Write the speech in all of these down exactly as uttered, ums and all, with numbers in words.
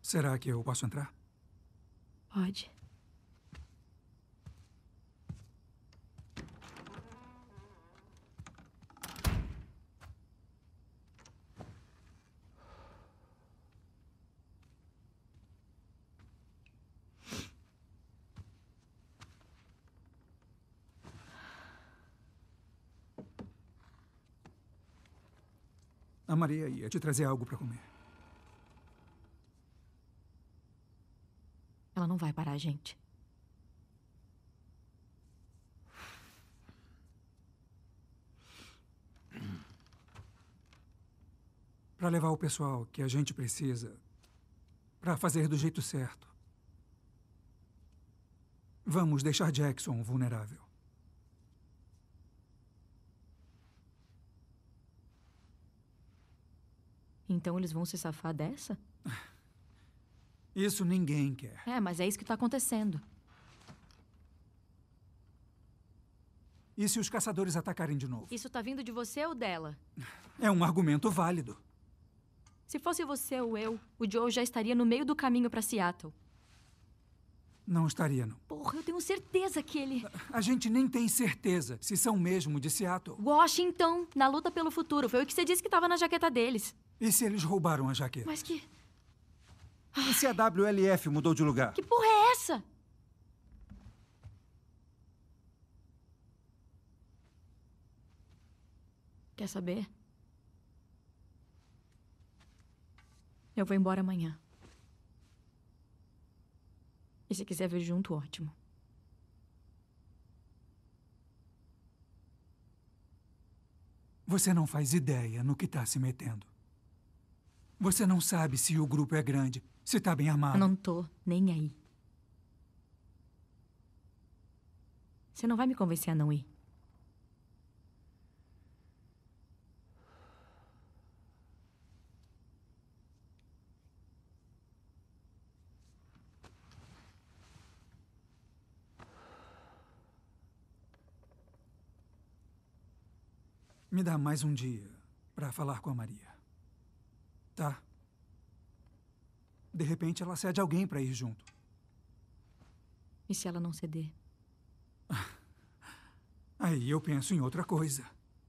Será que eu posso entrar? Pode. A Maria ia te trazer algo para comer. Ela não vai parar a gente. Para levar o pessoal que a gente precisa para fazer do jeito certo. Vamos deixar Jackson vulnerável. Então eles vão se safar dessa? Isso ninguém quer. É, mas é isso que tá acontecendo. E se os caçadores atacarem de novo? Isso tá vindo de você ou dela? É um argumento válido. Se fosse você ou eu, o Joe já estaria no meio do caminho pra Seattle. Não estaria, não. Porra, eu tenho certeza que ele... A gente nem tem certeza se são mesmo de Seattle. Washington, na luta pelo futuro. Foi o que você disse que tava na jaqueta deles. E se eles roubaram a jaqueta? Mas que... E se a W L F mudou de lugar? Que porra é essa? Quer saber? Eu vou embora amanhã. E se quiser vir junto, ótimo. Você não faz ideia no que está se metendo. Você não sabe se o grupo é grande, se está bem armado. Eu não tô nem aí. Você não vai me convencer a não ir. Me dá mais um dia para falar com a Maria. Tá? De repente ela cede alguém para ir junto. E se ela não ceder? Aí eu penso em outra coisa.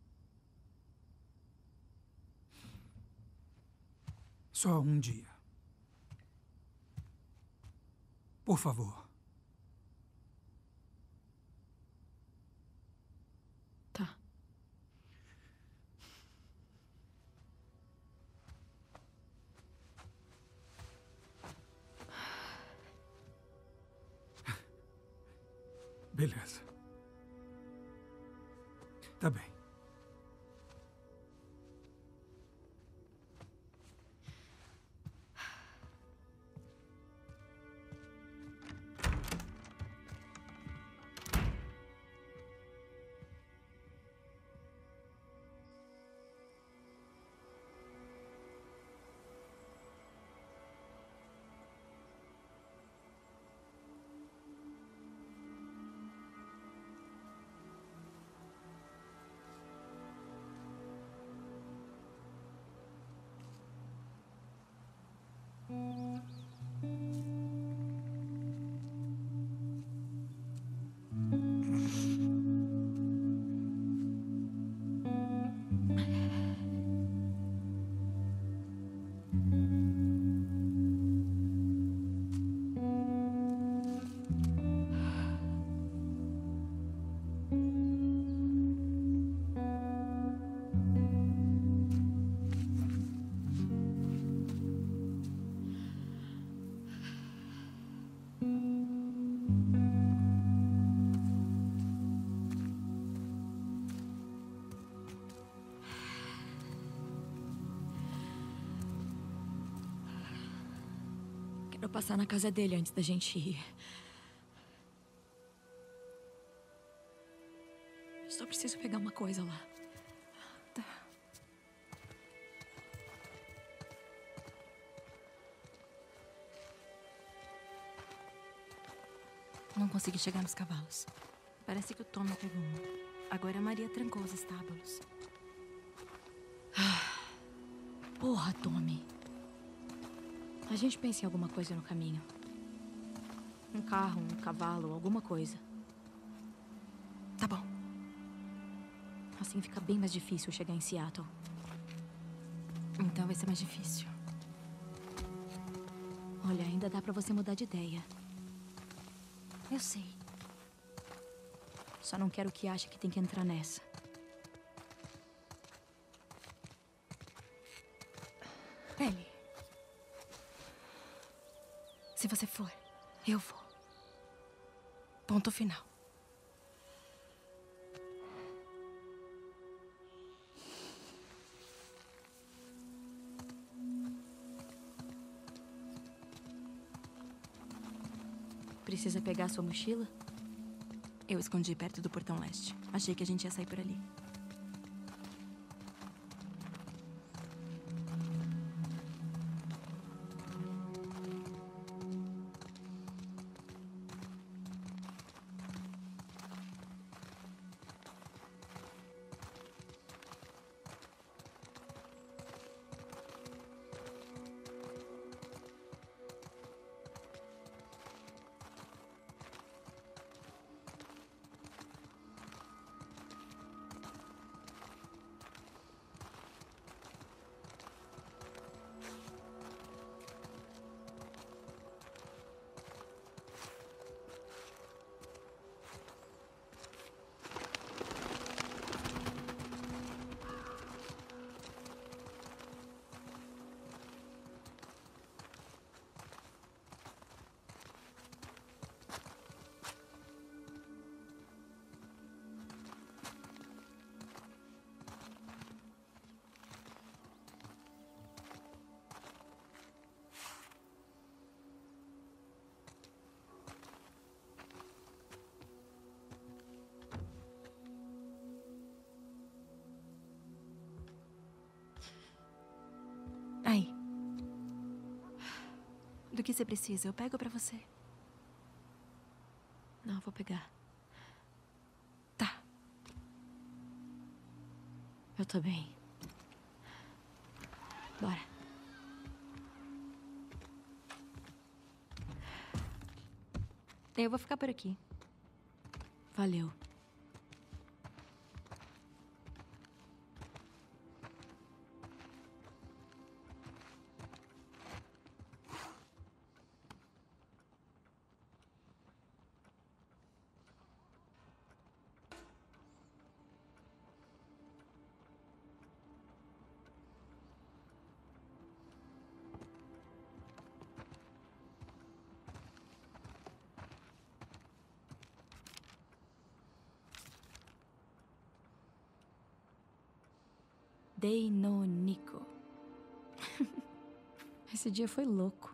Só um dia. Por favor. Tá. Beleza. Tá bem. Quero passar na casa dele antes da gente ir. Só preciso pegar uma coisa lá. Tá. Não consegui chegar nos cavalos. Parece que o Tommy pegou um. Agora a Maria trancou os estábulos. Ah, porra, Tommy. A gente pensa em alguma coisa no caminho. Um carro, um cavalo, alguma coisa. Tá bom. Assim fica bem mais difícil chegar em Seattle. Então vai ser mais difícil. Olha, ainda dá pra você mudar de ideia. Eu sei. Só não quero que ache que tem que entrar nessa. Ellie. Se você for, eu vou. Ponto final. Precisa pegar sua mochila? Eu escondi perto do portão leste. Achei que a gente ia sair por ali. Aí. Do que você precisa? Eu pego pra você. Não, vou pegar. Tá. Eu tô bem. Bora. Eu vou ficar por aqui. Valeu. Deinonico. Esse dia foi louco.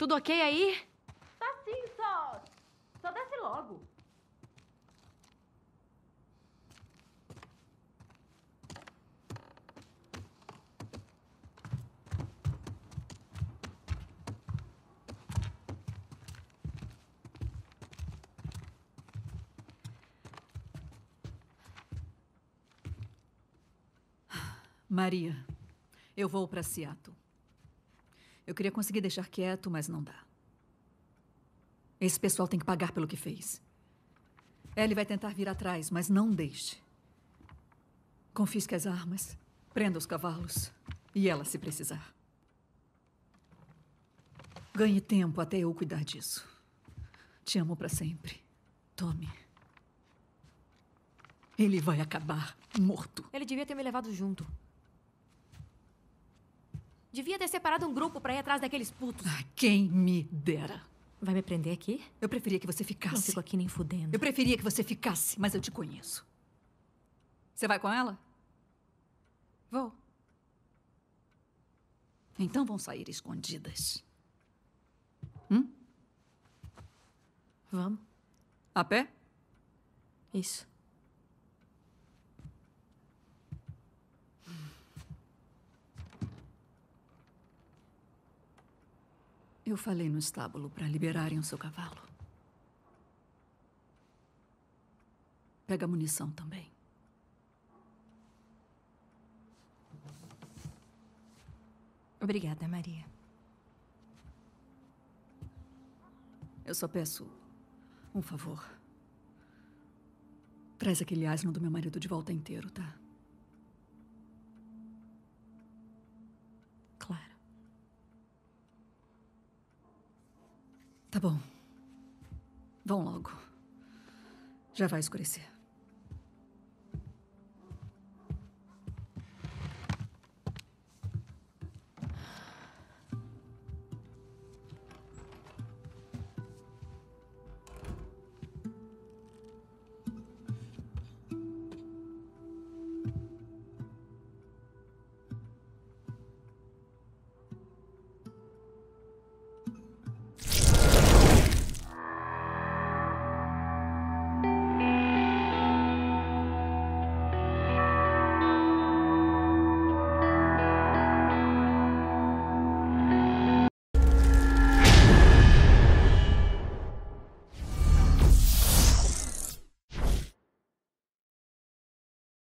Tudo ok aí? Tá sim, só... Só desce logo. Maria, eu vou para Seattle. Eu queria conseguir deixar quieto, mas não dá. Esse pessoal tem que pagar pelo que fez. Ellie vai tentar vir atrás, mas não deixe. Confisque as armas, prenda os cavalos e ela se precisar. Ganhe tempo até eu cuidar disso. Te amo para sempre. Tommy. Ele vai acabar morto. Ele devia ter me levado junto. Devia ter separado um grupo pra ir atrás daqueles putos. Ah, quem me dera. Vai me prender aqui? Eu preferia que você ficasse. Não fico aqui nem fudendo. Eu preferia que você ficasse, mas eu te conheço. Você vai com ela? Vou. Então vão sair escondidas. Hum? Vamos. A pé? Isso. Eu falei no estábulo para liberarem o seu cavalo. Pega a munição também. Obrigada, Maria. Eu só peço um favor. Traz aquele asno do meu marido de volta inteiro, tá? Claro. Tá bom. Vão logo. Já vai escurecer.